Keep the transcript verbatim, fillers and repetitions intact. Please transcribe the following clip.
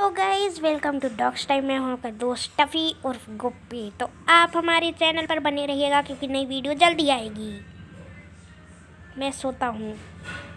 तो guys welcome to dogs time. मैं हूं आपका दोस्त टफ़ी और गुप्पी। तो आप हमारे चैनल पर बने रहिएगा क्योंकि नई वीडियो जल्दी आएगी। मैं सोता हूं।